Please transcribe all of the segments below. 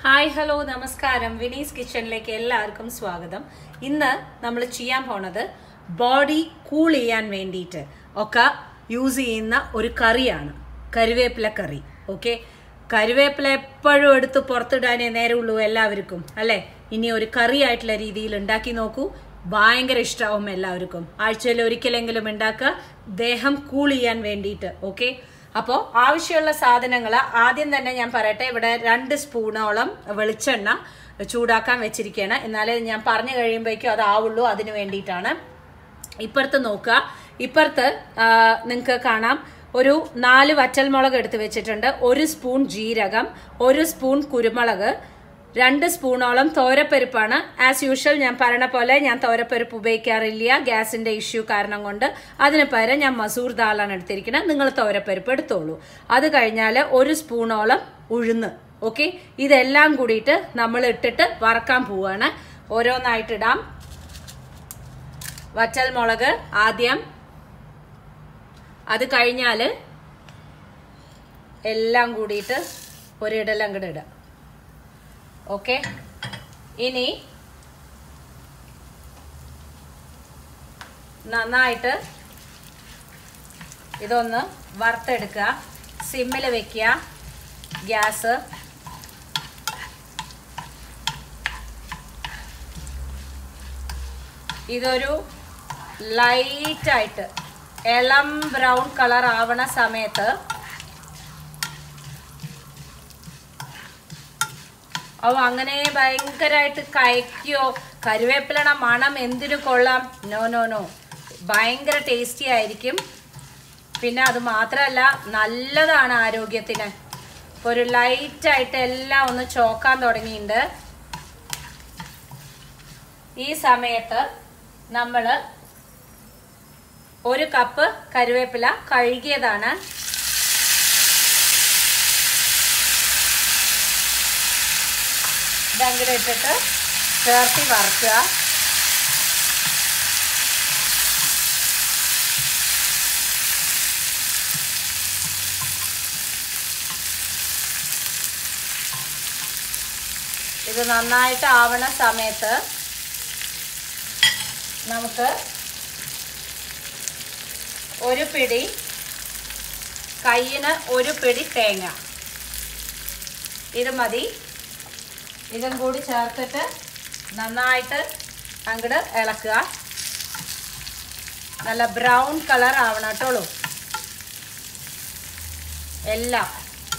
Hi hello നമസ്കാരം വിനീസ് കിച്ചണിലേക്ക് എല്ലാവർക്കും സ്വാഗതം. ഇന്ന് നമ്മൾ ചെയ്യാൻ പോണത് ബോഡി കൂൾ ചെയ്യാൻ വേണ്ടിയിട്ട് ഒക്കെ യൂസ് ചെയ്യുന്ന ഒരു കറിയാണ്, കറിവേപ്പില കറി. ഓക്കെ, കറിവേപ്പില എപ്പോഴും എടുത്ത് പുറത്തിടാനേ നേരമുള്ളൂ എല്ലാവർക്കും അല്ലേ. ഇനി ഒരു കറി ആയിട്ടുള്ള രീതിയിൽ ഉണ്ടാക്കി നോക്കൂ, ഭയങ്കര ഇഷ്ടമാവും എല്ലാവർക്കും. ആഴ്ചയിൽ ഒരിക്കലെങ്കിലും ഉണ്ടാക്കുക, ദേഹം കൂൾ ചെയ്യാൻ വേണ്ടിയിട്ട്. ഓക്കെ, അപ്പോൾ ആവശ്യമുള്ള സാധനങ്ങൾ ആദ്യം തന്നെ ഞാൻ പറയട്ടെ. ഇവിടെ 2 സ്പൂണോളം വെളിച്ചെണ്ണ ചൂടാക്കാൻ വെച്ചിരിക്കുകയാണ്. എന്നാലേ ഞാൻ പറഞ്ഞു കഴിയുമ്പോഴേക്കും അതാവുള്ളൂ, അതിന് വേണ്ടിയിട്ടാണ്. ഇപ്പുറത്ത് നോക്കുക, ഇപ്പുറത്ത് നിങ്ങൾക്ക് കാണാം ഒരു 4 വറ്റൽമുളക് എടുത്ത് വെച്ചിട്ടുണ്ട്, 1 സ്പൂൺ ജീരകം, 1 സ്പൂൺ കുരുമുളക്, 2 സ്പൂണോളം തോരപ്പരിപ്പാണ്. ആസ് യൂഷ്വൽ ഞാൻ പറഞ്ഞ പോലെ ഞാൻ തോരപ്പരിപ്പ് ഉപയോഗിക്കാറില്ല, ഗ്യാസിന്റെ ഇഷ്യൂ കാരണം കൊണ്ട്. അതിന് പകരം ഞാൻ മസൂർ ദാലാണ് എടുത്തിരിക്കുന്നത്. നിങ്ങൾ തോരപ്പരിപ്പ് എടുത്തോളൂ. അത് കഴിഞ്ഞാൽ 1 സ്പൂണോളം ഉഴുന്ന്. ഓക്കെ, ഇതെല്ലാം കൂടിയിട്ട് നമ്മൾ ഇട്ടിട്ട് വറക്കാൻ പോവാണ്. ഓരോന്നായിട്ടിടാം. വറ്റൽമുളക് ആദ്യം, അത് കഴിഞ്ഞാൽ എല്ലാം കൂടിയിട്ട് ഒരിടലം കൂടെ ഇടാം. ഓക്കെ, ഇനി നന്നായിട്ട് ഇതൊന്ന് വറുത്തെടുക്കുക. സിമ്മിൽ വെക്കുക ഗ്യാസ്. ഇതൊരു ലൈറ്റായിട്ട് ഇളം ബ്രൗൺ കളർ ആവണ സമയത്ത് അങ്ങനെ ഭയങ്കരമായിട്ട് കഴിക്കോ, കറിവേപ്പിലയുടെ മണം എന്തിനു കൊള്ളാം. നോ നോ നോ, ഭയങ്കര ടേസ്റ്റി ആയിരിക്കും. പിന്നെ അത് മാത്രമല്ല നല്ലതാണ് ആരോഗ്യത്തിന്. ഇപ്പോൾ ഒരു ലൈറ്റായിട്ട് എല്ലാം ഒന്ന് ചോക്കാൻ തുടങ്ങിയിട്ടുണ്ട്. ഈ സമയത്ത് നമ്മൾ 1 കപ്പ് കറിവേപ്പില കഴുകിയതാണ് ഇതങ്ങടെ ഇട്ടിട്ട് ചേർത്തി വറുക്കുക. ഇത് നന്നായിട്ട് ആവണ സമയത്ത് നമുക്ക് ഒരു പിടി, കയ്യിന് 1 പിടി തേങ്ങ, ഇത് മതി. ഇതും കൂടി ചേർത്തിട്ട് നന്നായിട്ട് അങ്ങോട്ട് ഇളക്കുക. നല്ല ബ്രൗൺ കളർ ആവണം കേട്ടോളൂ എല്ലാം.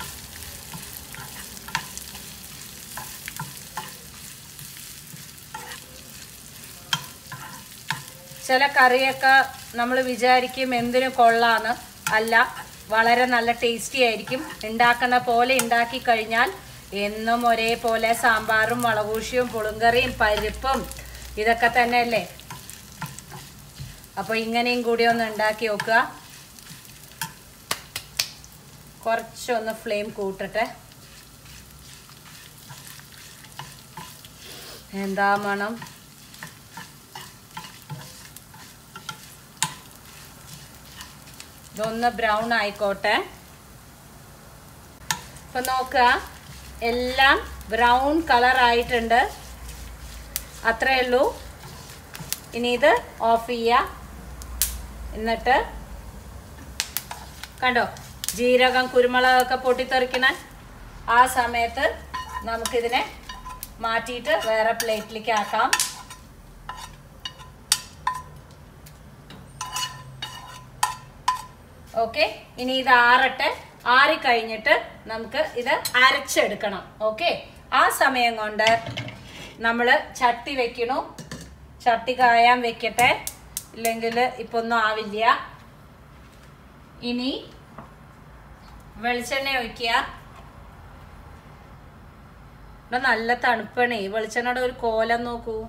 ചില കറിയൊക്കെ നമ്മൾ വിചാരിക്കും എന്തിനു കൊള്ളാന്ന്, അല്ല, വളരെ നല്ല ടേസ്റ്റി ആയിരിക്കും. ഉണ്ടാക്കുന്ന പോലെ ഉണ്ടാക്കി കഴിഞ്ഞാൽ എന്നും ഒരേപോലെ സാമ്പാറും മുളകൂഷിയും പുളുങ്കറിയും പരിപ്പും ഇതൊക്കെ തന്നെയല്ലേ. അപ്പോൾ ഇങ്ങനെയും കൂടി ഒന്ന് ഉണ്ടാക്കി നോക്കുക. കുറച്ചൊന്ന് ഫ്ലെയിം കൂട്ടട്ടെ. എന്താ മണം. ഇതൊന്ന് ബ്രൗൺ ആയിക്കോട്ടെ. ഇപ്പൊ നോക്കുക, എല്ലാം ബ്രൗൺ കളർ ആയിട്ടുണ്ട്. അത്രേ ഉള്ളൂ. ഇനി ഇത് ഓഫ് ചെയ്യുക. എന്നിട്ട് കണ്ടോ ജീരകം കുരുമുളകൊക്കെ പൊട്ടിത്തെറിക്കണ ആ സമയത്ത് നമുക്കിതിനെ മാറ്റിയിട്ട് വേറെ പ്ലേറ്റിലേക്ക് ആക്കാം. ഓക്കെ, ഇനി ഇത് ആറട്ടെ. ആറിക്കഴിഞ്ഞിട്ട് നമുക്ക് ഇത് അരച്ചെടുക്കണം. ഓക്കെ, ആ സമയം കൊണ്ട് നമ്മൾ ചട്ടി വെക്കണു. ചട്ടി കായാൻ വെക്കട്ടെ, ഇല്ലെങ്കിൽ ഇപ്പൊ ഒന്നും ആവില്ല. ഇനി വെളിച്ചെണ്ണ ഒഴിക്കുക. ഇവിടെ നല്ല തണുപ്പാണ്. വെളിച്ചെണ്ണയുടെ ഒരു കോലം നോക്കൂ.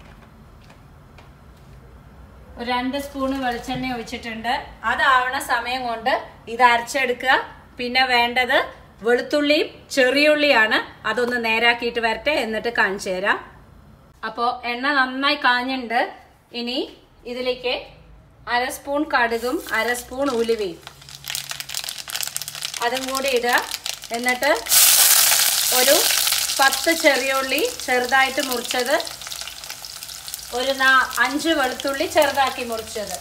2 സ്പൂണ് വെളിച്ചെണ്ണ ഒഴിച്ചിട്ടുണ്ട്. അതാവണ സമയം കൊണ്ട് ഇത് അരച്ചെടുക്കുക. പിന്നെ വേണ്ടത് വെളുത്തുള്ളിയും ചെറിയുള്ളിയാണ്. അതൊന്ന് നേരാക്കിയിട്ട് വരട്ടെ, എന്നിട്ട് കാണിച്ചു തരാം. അപ്പോൾ എണ്ണ നന്നായി കാഞ്ഞിട്ടുണ്ട്. ഇനി ഇതിലേക്ക് 1/2 സ്പൂൺ കടുകും 1/2 സ്പൂൺ ഉലുവയും അതും കൂടി ഇടുക. എന്നിട്ട് ഒരു 10 ചെറിയ ഉള്ളി ചെറുതായിട്ട് മുറിച്ചത്, ഒരു 5 വെളുത്തുള്ളി ചെറുതാക്കി മുറിച്ചത്.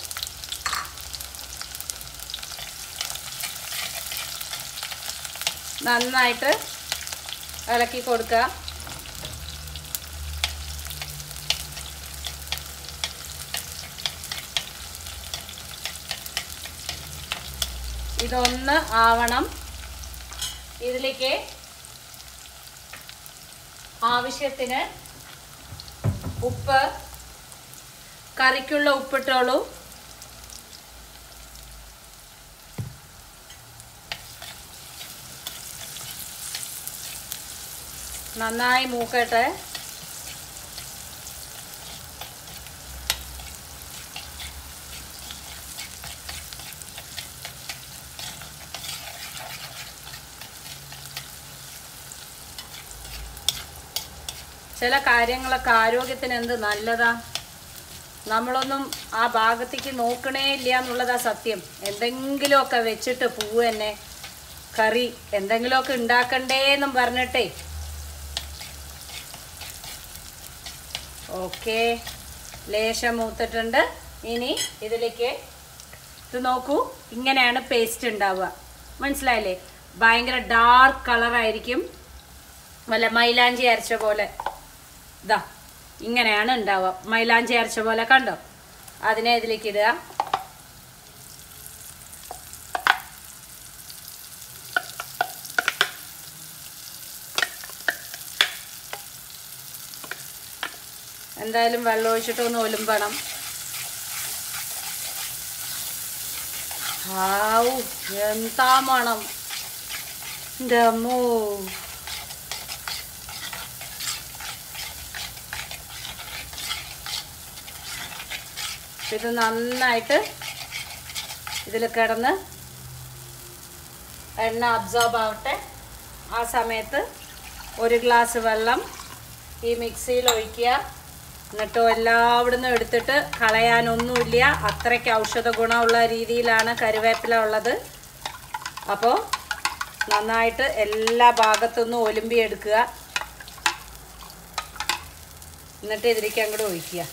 നന്നായിട്ട് ഇളക്കി കൊടുക്കുക. ഇതൊന്ന് ആവണം. ഇതിലേക്ക് ആവശ്യത്തിന് ഉപ്പ്, കറിക്കുള്ള ഉപ്പിട്ടോളൂ. നന്നായി മൂക്കട്ടെ. ചില കാര്യങ്ങളൊക്കെ ആരോഗ്യത്തിന് എന്ത് നല്ലതാ, നമ്മളൊന്നും ആ ഭാഗത്തേക്ക് നോക്കണേ ഇല്ല എന്നുള്ളതാ സത്യം. എന്തെങ്കിലുമൊക്കെ വെച്ചിട്ട് പൂവ് തന്നെ കറി എന്തെങ്കിലുമൊക്കെ ഉണ്ടാക്കണ്ടേന്നും പറഞ്ഞിട്ടേ. ഓക്കെ, ലേശം മൂത്തിട്ടുണ്ട്. ഇനി ഇതിലേക്ക് ഇത് നോക്കൂ, ഇങ്ങനെയാണ് പേസ്റ്റ് ഉണ്ടാവുക. മനസ്സിലായില്ലേ? ഭയങ്കര ഡാർക്ക് കളറായിരിക്കും, വല്ല മൈലാഞ്ചി അരച്ച പോലെ. ഇതാ ഇങ്ങനെയാണ് ഉണ്ടാവുക, മൈലാഞ്ചി അരച്ച പോലെ. കണ്ടോ? അതിനെ ഇതിലേക്ക് ഇടുക. എന്തായാലും വെള്ളം ഒഴിച്ചിട്ടൊന്ന് ഒലുമ്പണം. ഹാവൂ, എന്താ മണം! എൻ്റെ അമ്മോ! ഇത് നന്നായിട്ട് ഇതിൽ കിടന്ന് എണ്ണ അബ്സോർബ് ആവട്ടെ. ആ സമയത്ത് 1 ഗ്ലാസ് വെള്ളം ഈ മിക്സിയിൽ ഒഴിക്കുക. എന്നിട്ടോ എല്ലാവിടുന്ന് എടുത്തിട്ട് കളയാനൊന്നുമില്ല. അത്രയ്ക്ക് ഔഷധ ഗുണമുള്ള രീതിയിലാണ് കറിവേപ്പില ഉള്ളത്. അപ്പോൾ നന്നായിട്ട് എല്ലാ ഭാഗത്തുനിന്നും ഒലുമ്പി എടുക്കുക. എന്നിട്ട് ഇതിലേക്ക് അങ്ങോട്ട് ഒഴിക്കുക.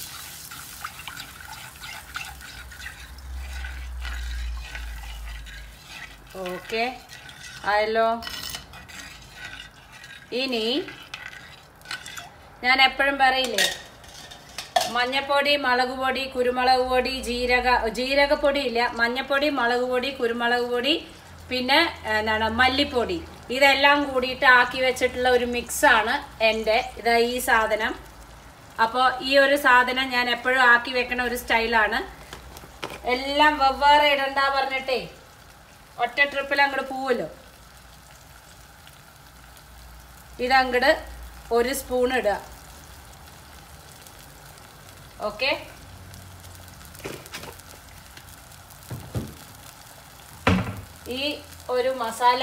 ഓക്കെ ആയല്ലോ. ഇനി ഞാൻ എപ്പോഴും പറയില്ലേ, മഞ്ഞപ്പൊടി, മുളക് പൊടി, കുരുമുളക് പൊടി, ജീരകപ്പൊടി ഇല്ല, മഞ്ഞപ്പൊടി, മുളക് പൊടി, കുരുമുളക് പൊടി, പിന്നെ എന്താണ് മല്ലിപ്പൊടി, ഇതെല്ലാം കൂടിയിട്ട് ആക്കി വെച്ചിട്ടുള്ള ഒരു മിക്സാണ് എൻ്റെ ഇതാ ഈ സാധനം. അപ്പോൾ ഈ ഒരു സാധനം ഞാൻ എപ്പോഴും ആക്കി വെക്കണ ഒരു സ്റ്റൈലാണ്. എല്ലാം വെവ്വേറെ ഇടണ്ട പറഞ്ഞിട്ടേ ഒറ്റ ട്രിപ്പിൽ അങ്ങോട്ട് പോവുമല്ലോ. ഇതങ്ങോട്ട് 1 സ്പൂൺ ഇടുക. ഓക്കെ, ഈ ഒരു മസാല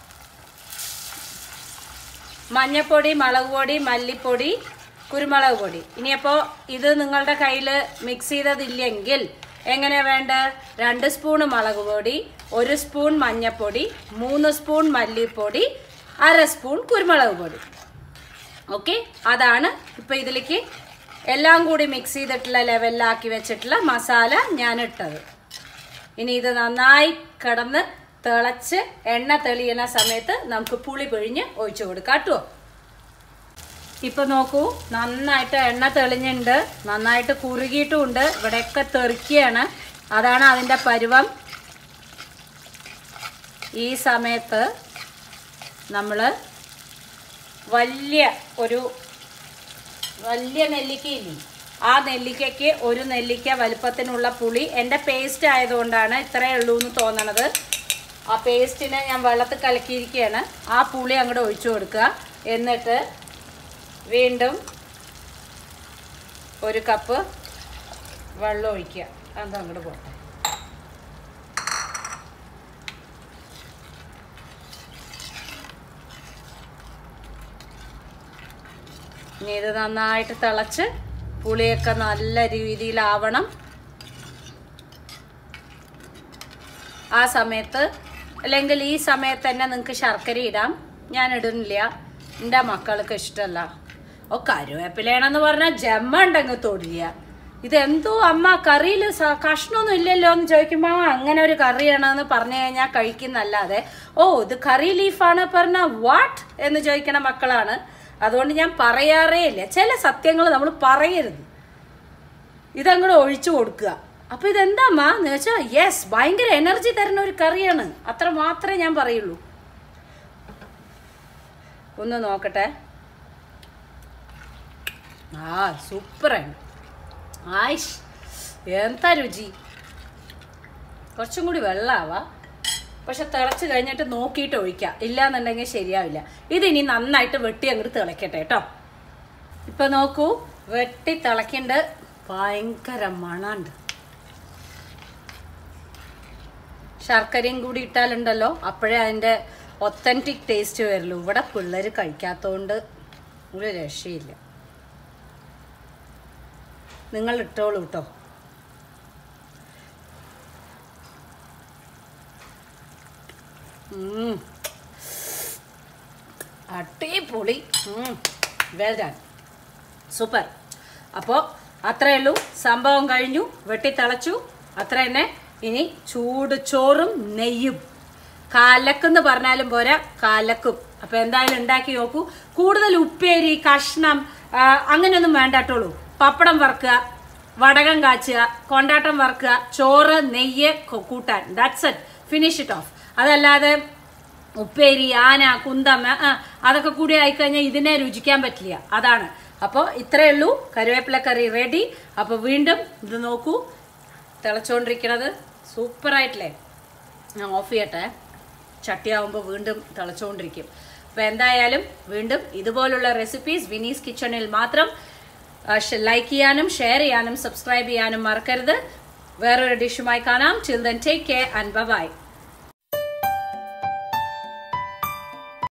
മഞ്ഞപ്പൊടി, മുളക് പൊടി, മല്ലിപ്പൊടി, കുരുമുളക് പൊടി. ഇനിയപ്പോൾ ഇത് നിങ്ങളുടെ കയ്യിൽ മിക്സ് ചെയ്തതില്ലെങ്കിൽ എങ്ങനെയാണ് വേണ്ടത്? 2 സ്പൂൺ മുളക് പൊടി, 1 സ്പൂൺ മഞ്ഞപ്പൊടി, 3 സ്പൂൺ മല്ലിപ്പൊടി, 1/2 സ്പൂൺ കുരുമുളക് പൊടി. ഓക്കെ, അതാണ് ഇപ്പോൾ ഇതിലേക്ക് എല്ലാം കൂടി മിക്സ് ചെയ്തിട്ടുള്ള ലെവലിലാക്കി വെച്ചിട്ടുള്ള മസാല ഞാൻ ഇട്ടത്. ഇനി ഇത് നന്നായി കിടന്ന് തിളച്ച് എണ്ണ തെളിയുന്ന സമയത്ത് നമുക്ക് പുളി പിഴിഞ്ഞ് ഒഴിച്ചു കൊടുക്കാം കേട്ടോ. ഇപ്പം നോക്കൂ, നന്നായിട്ട് എണ്ണ തെളിഞ്ഞിട്ടുണ്ട്, നന്നായിട്ട് കുറുകിയിട്ടുമുണ്ട്. ഇവിടെയൊക്കെ തെറിക്കുകയാണ്, അതാണ് അതിൻ്റെ പരുവം. ഈ സമയത്ത് നമ്മൾ വലിയ നെല്ലിക്കയില്ലേ, ആ നെല്ലിക്കയ്ക്ക് 1 നെല്ലിക്ക വലുപ്പത്തിനുള്ള പുളി, എൻ്റെ പേസ്റ്റ് ആയതുകൊണ്ടാണ് ഇത്രയേ ഉള്ളൂ എന്ന് തോന്നണത്. ആ പേസ്റ്റിനെ ഞാൻ വെള്ളത്തിൽ കലക്കിയിരിക്കുകയാണ്. ആ പുളി അങ്ങോട്ട് ഒഴിച്ചു കൊടുക്കുക. എന്നിട്ട് വീണ്ടും 1 കപ്പ് വെള്ളം ഒഴിക്കുക. അത് അങ്ങോട്ട് പോട്ടെ. ഇനി ഇത് നന്നായിട്ട് തിളച്ച് പുളിയൊക്കെ നല്ല രീതിയിലാവണം. ആ സമയത്ത് അല്ലെങ്കിൽ ഈ സമയത്ത് തന്നെ നിങ്ങൾക്ക് ശർക്കര ഇടാം. ഞാൻ ഇടുന്നില്ല. എൻ്റെ മക്കൾക്ക് ഇഷ്ടമല്ല. ഓ കരുവേപ്പിലേണെന്ന് പറഞ്ഞാൽ ജമ്മ ഉണ്ടെങ്കിൽ തൊടില്ല. ഇതെന്തോ അമ്മ കറിയിൽ കഷ്ണമൊന്നും ഇല്ലല്ലോ എന്ന് ചോദിക്കുമ്പോൾ അങ്ങനെ ഒരു കറിയാണെന്ന് പറഞ്ഞു കഴിഞ്ഞാൽ കഴിക്കുന്നല്ലാതെ ഓ ഇത് കറി ലീഫാണ് പറഞ്ഞാൽ വാട്ട് എന്ന് ചോദിക്കണ മക്കളാണ്. അതുകൊണ്ട് ഞാൻ പറയാറേ ഇല്ല. ചില സത്യങ്ങൾ നമ്മൾ പറയരുത്, ഇതങ്ങോട്ട് ഒഴിച്ചു കൊടുക്കുക. അപ്പൊ ഇതെന്താ അമ്മ എന്ന് വെച്ചാൽ യെസ് ഭയങ്കര എനർജി തരുന്ന ഒരു കറിയാണ്, അത്ര മാത്രമേ ഞാൻ പറയുള്ളൂ. ഒന്ന് നോക്കട്ടെ. ആ സൂപ്പറാണ്. ആയിഷ് എന്താ രുചി. കുറച്ചും കൂടി വെള്ളമാവാ, പക്ഷെ തിളച്ച് കഴിഞ്ഞിട്ട് നോക്കിയിട്ട് ഒഴിക്കാം, ഇല്ലാന്നുണ്ടെങ്കിൽ ശരിയാവില്ല. ഇതിനി നന്നായിട്ട് വെട്ടി അങ്ങോട്ട് തിളക്കട്ടെ കേട്ടോ. ഇപ്പൊ നോക്കൂ, വെട്ടി തിളക്കിണ്ട്, ഭയങ്കര മണമുണ്ട്. ശർക്കരയും കൂടി ഇട്ടാലുണ്ടല്ലോ അപ്പോഴേ അതിൻ്റെ ഒത്തൻറ്റിക് ടേസ്റ്റ് വരുള്ളൂ. ഇവിടെ പിള്ളേർ കഴിക്കാത്തതുകൊണ്ട് ഒരു രക്ഷയില്ല. നിങ്ങൾ ഇട്ടോളൂ കേട്ടോ. അടിപൊളി, വെൽ ഡൺ, സൂപ്പർ. അപ്പോൾ അത്രയേ ഉള്ളൂ, സംഭവം കഴിഞ്ഞു, വെട്ടിത്തിളച്ചു, അത്ര തന്നെ. ഇനി ചൂട് ചോറും നെയ്യും, കാലക്കെന്ന് പറഞ്ഞാലും പോരാ, കാലക്കും. അപ്പോൾ എന്തായാലും ഉണ്ടാക്കി നോക്കൂ. കൂടുതൽ ഉപ്പേരി കഷ്ണം അങ്ങനെയൊന്നും വേണ്ടാട്ടുള്ളൂ. പപ്പടം വറുക്കുക, വടകം കാച്ചുക, കൊണ്ടാട്ടം വറുക്കുക, ചോറ് നെയ്യ് കൂട്ടാൻ, that's it, finish it off. അതല്ലാതെ ഉപ്പേരി ആന കുന്തം അതൊക്കെ കൂടി ആയിക്കഴിഞ്ഞാൽ ഇതിനെ രുചിക്കാൻ പറ്റില്ല, അതാണ്. അപ്പോൾ ഇത്രയേ ഉള്ളൂ, കറിവേപ്പില കറി റെഡി. അപ്പോൾ വീണ്ടും ഇത് നോക്കൂ, തിളച്ചുകൊണ്ടിരിക്കണത് സൂപ്പറായിട്ടില്ലേ. ഞാൻ ഓഫ് ചെയ്യട്ടെ, ചട്ടിയാവുമ്പോൾ വീണ്ടും തിളച്ചുകൊണ്ടിരിക്കും. അപ്പോൾ എന്തായാലും വീണ്ടും ഇതുപോലുള്ള റെസിപ്പീസ് വിനീസ് കിച്ചണിൽ മാത്രം. ലൈക്ക് ചെയ്യാനും ഷെയർ ചെയ്യാനും സബ്സ്ക്രൈബ് ചെയ്യാനും മറക്കരുത്. വേറൊരു ഡിഷുമായി കാണാം. Till then take care and by.